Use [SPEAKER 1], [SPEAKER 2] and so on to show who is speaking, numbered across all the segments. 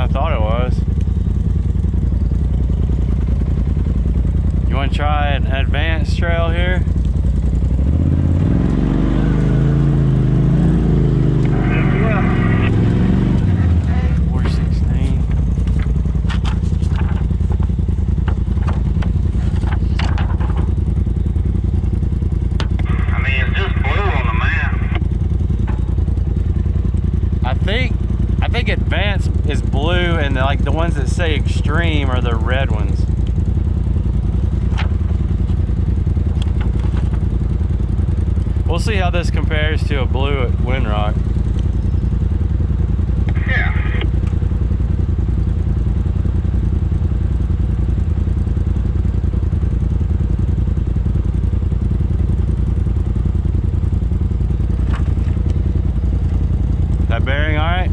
[SPEAKER 1] thought it was. You want to try an advanced trail here?
[SPEAKER 2] I think advanced is blue, and like the ones that say extreme are the red ones. We'll see how this compares to a blue at Windrock.
[SPEAKER 1] Yeah.
[SPEAKER 2] That bearing all right?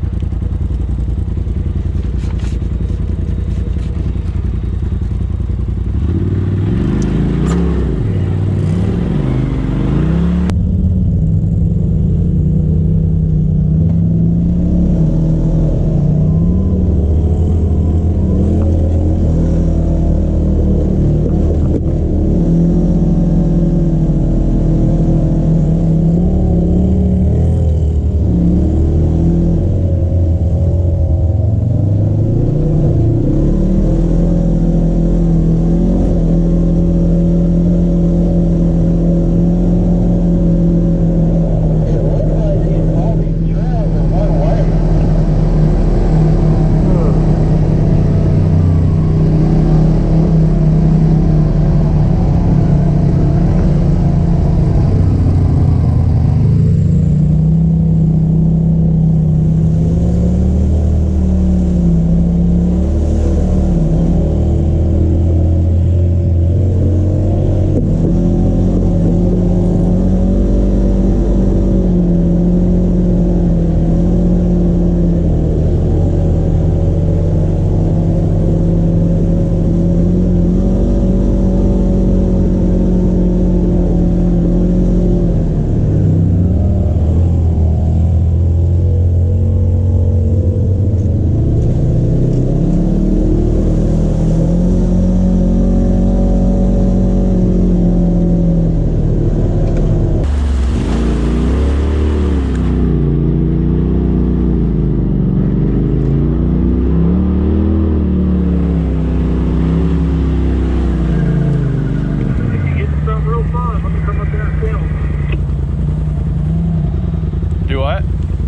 [SPEAKER 1] Do what?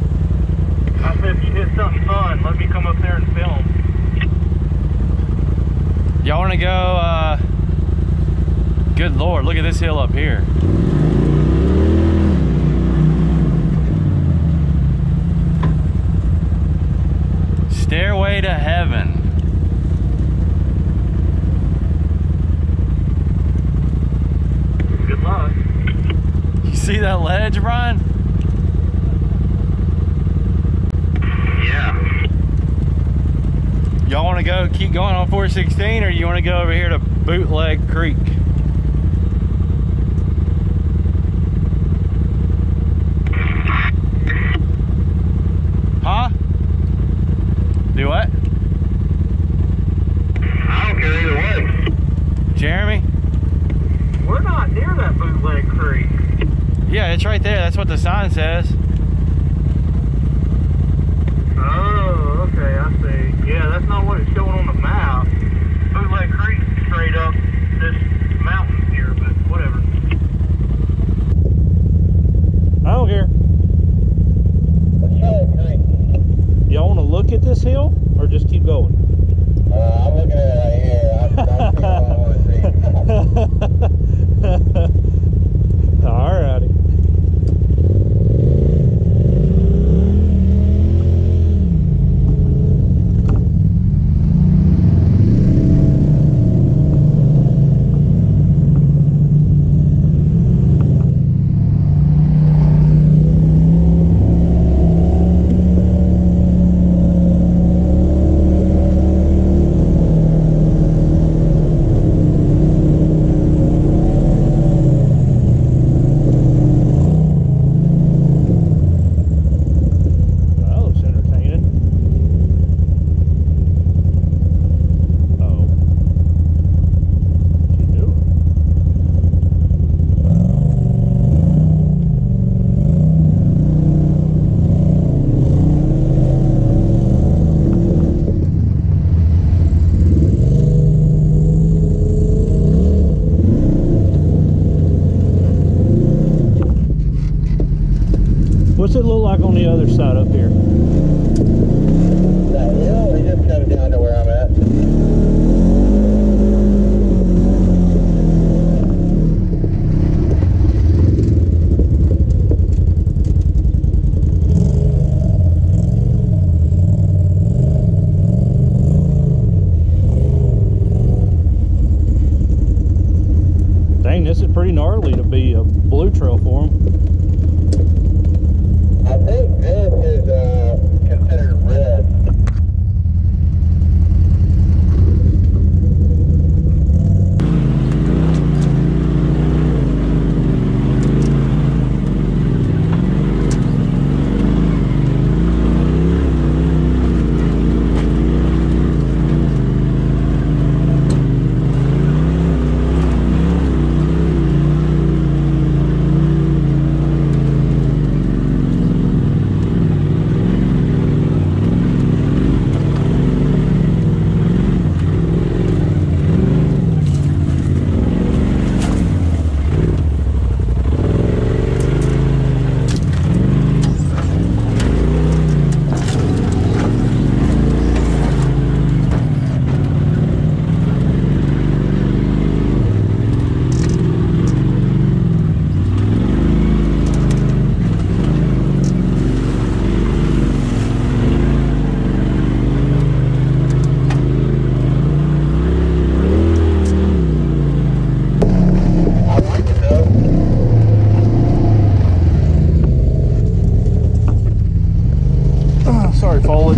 [SPEAKER 1] I said if you hit something fun, let me come up there and film.
[SPEAKER 2] Y'all want to go, good Lord, look at this hill up here. Stairway to heaven.
[SPEAKER 1] Good luck.
[SPEAKER 2] You see that ledge, Brian? Y'all want to go keep going on 416, or you want to go over here to Bootleg Creek? Huh? Do what?
[SPEAKER 1] I don't care either way.
[SPEAKER 2] Jeremy?
[SPEAKER 1] We're not near that Bootleg Creek.
[SPEAKER 2] Yeah, it's right there. That's what the sign says.
[SPEAKER 1] Oh, okay, I see. Yeah, that's not what it's showing on the map. Bootleg Creek straight up this mountain here, but whatever.
[SPEAKER 2] I don't care. Y'all want to look at this hill, or just keep going?
[SPEAKER 3] I'm looking at it right here. I don't want to see.
[SPEAKER 2] Alrighty.
[SPEAKER 4] pretty gnarly to be a blue trail for them.
[SPEAKER 3] I think this is considered red.
[SPEAKER 4] Sorry, foliage.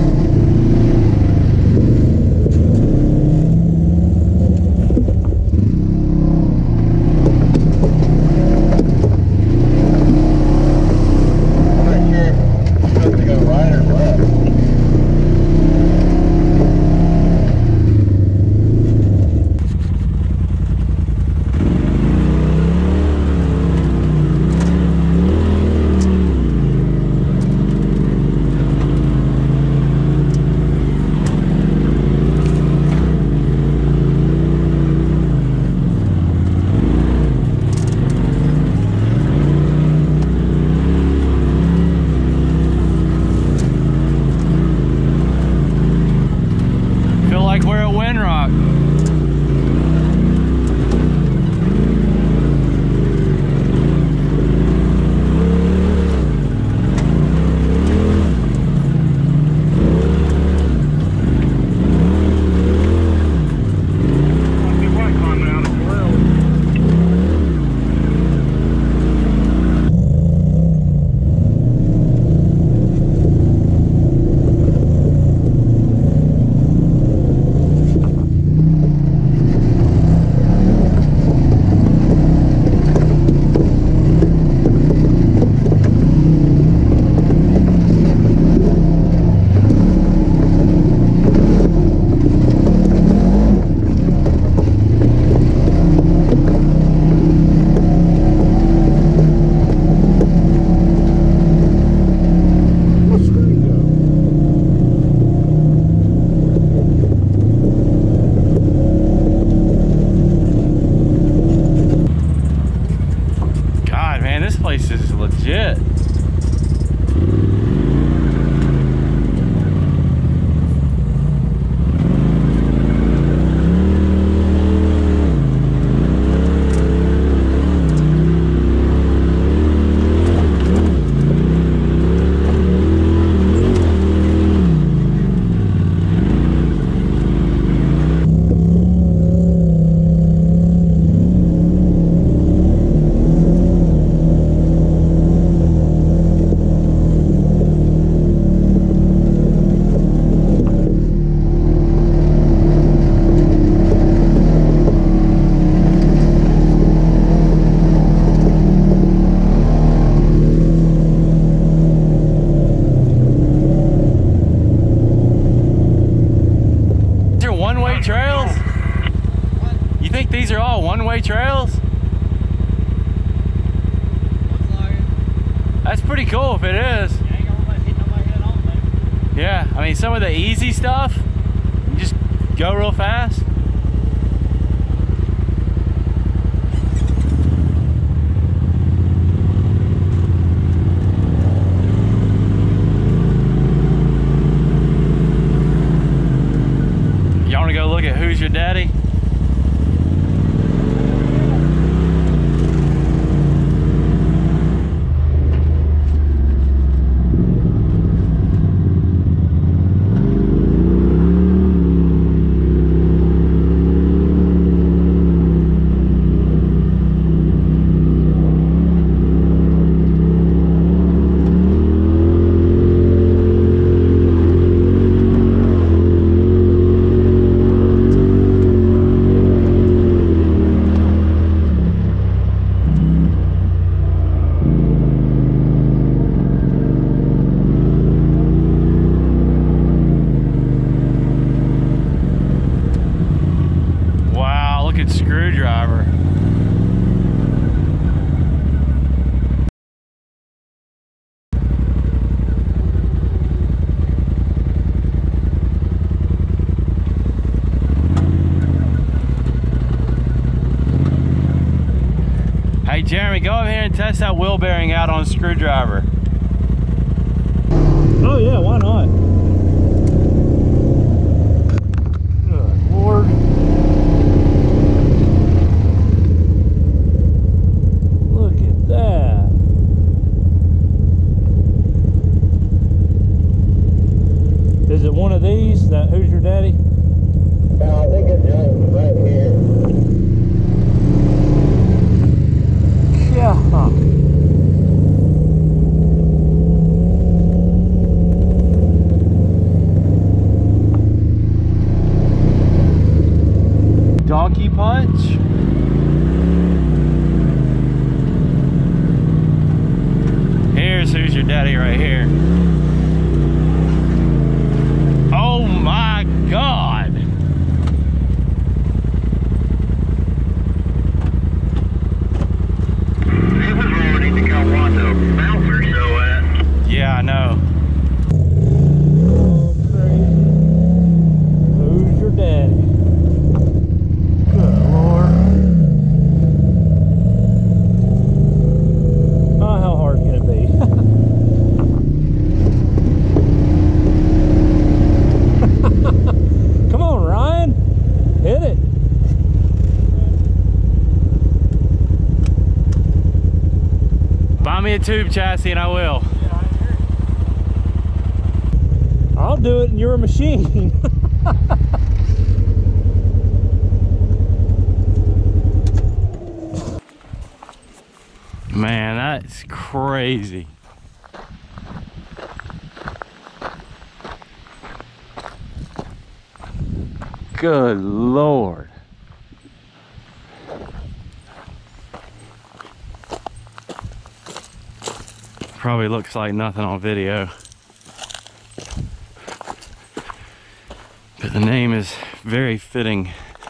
[SPEAKER 2] place is legit. One-way trails? You think these are all one-way trails? That's pretty cool if it is. Yeah, I mean some of the easy stuff, you just go real fast. Y'all wanna go look at Who's Your Daddy? Jeremy, go over here and test that wheel bearing out on a screwdriver.
[SPEAKER 4] Oh yeah, why not? Good Lord. Look at that. Is it one of these? That Who's Your Daddy?
[SPEAKER 3] No, I think it's just right here.
[SPEAKER 4] Yeah.
[SPEAKER 2] Donkey punch? Here's Who's Your Daddy right here. Oh my God!
[SPEAKER 1] It was already to come on the bouncer show at.
[SPEAKER 2] Yeah, I know.
[SPEAKER 4] Oh, crazy. Who's your daddy? Good Lord. Oh, how hard can it be? Come on, Ryan. Hit it.
[SPEAKER 2] Buy me a tube chassis and I will.
[SPEAKER 4] I'll do it in your machine.
[SPEAKER 2] Man, that's crazy. Good Lord. Probably looks like nothing on video. But the name is very fitting.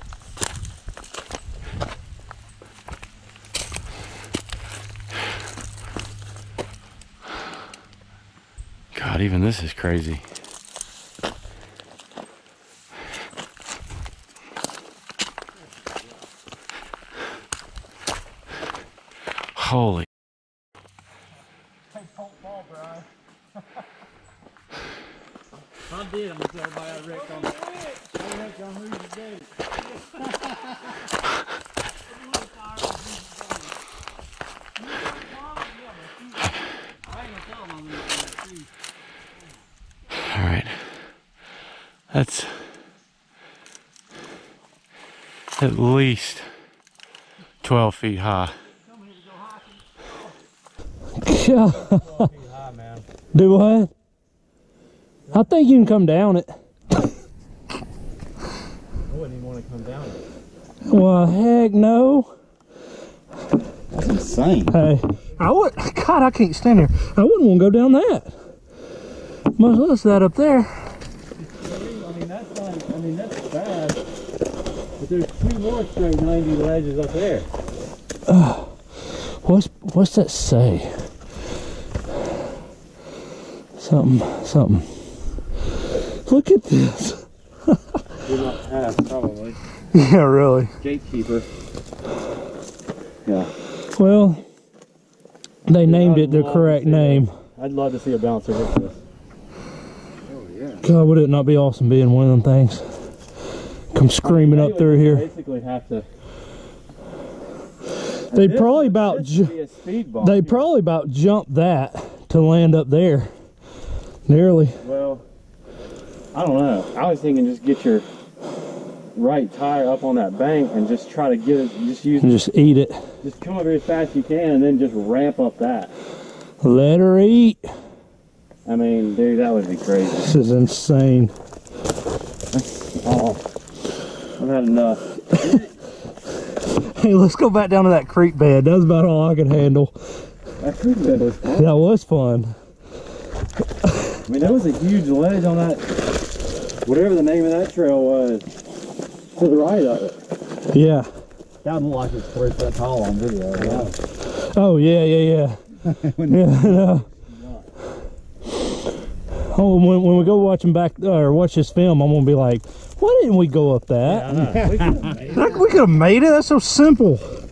[SPEAKER 2] God, even this is crazy. Holy.
[SPEAKER 4] I did. I'm gonna tell everybody I wrecked on Who's Your Daddy.
[SPEAKER 2] All right. That's at least 12 feet high.
[SPEAKER 4] Yeah. Do what? I think you can come down it.
[SPEAKER 2] I wouldn't even want to come down it.
[SPEAKER 4] Well, heck no.
[SPEAKER 5] That's insane.
[SPEAKER 4] Hey, I would. God, I can't stand here. I wouldn't want to go down that. Much less that up there.
[SPEAKER 5] I mean, that's not, I mean, that's bad. But there's two more straight 90 ledges up there.
[SPEAKER 4] What's that say? Something. Look at this.
[SPEAKER 5] Do not pass, probably.
[SPEAKER 4] Yeah, really.
[SPEAKER 5] Gatekeeper. Yeah.
[SPEAKER 4] Well, they named it the
[SPEAKER 5] love
[SPEAKER 4] correct
[SPEAKER 5] to see
[SPEAKER 4] name.
[SPEAKER 5] I'd love to see a bouncer hit this. Oh, yeah.
[SPEAKER 4] God, would it not be awesome being one of them things? Come screaming up through here.
[SPEAKER 5] Basically have to.
[SPEAKER 4] They
[SPEAKER 5] This
[SPEAKER 4] probably
[SPEAKER 5] would
[SPEAKER 4] about
[SPEAKER 5] just be a speed bump
[SPEAKER 4] they
[SPEAKER 5] here.
[SPEAKER 4] probably about jumped that to land up there. Nearly.
[SPEAKER 5] Well, I don't know. I was thinking just get your right tire up on that bank and just try to get it.
[SPEAKER 4] And just eat it.
[SPEAKER 5] Just come over here as fast as you can and then just ramp up that.
[SPEAKER 4] Let her eat.
[SPEAKER 5] I mean, dude, that would be crazy.
[SPEAKER 4] This is insane.
[SPEAKER 5] Oh, I've had enough.
[SPEAKER 4] Hey, let's go back down to that creek bed. That was about all I could handle.
[SPEAKER 5] That could have been fun.
[SPEAKER 4] That was fun.
[SPEAKER 5] I mean, there was a huge ledge on that, whatever the name of that trail was, to the right of it.
[SPEAKER 4] Yeah.
[SPEAKER 5] That would look like it's 3 foot tall on video. Yeah.
[SPEAKER 4] Oh, yeah. Yeah, no. Oh, when we go watching back, or watch this film, I'm going to be like, why didn't we go up that?
[SPEAKER 5] Yeah, I know. We could have made it.
[SPEAKER 4] We could have made it. That's so simple.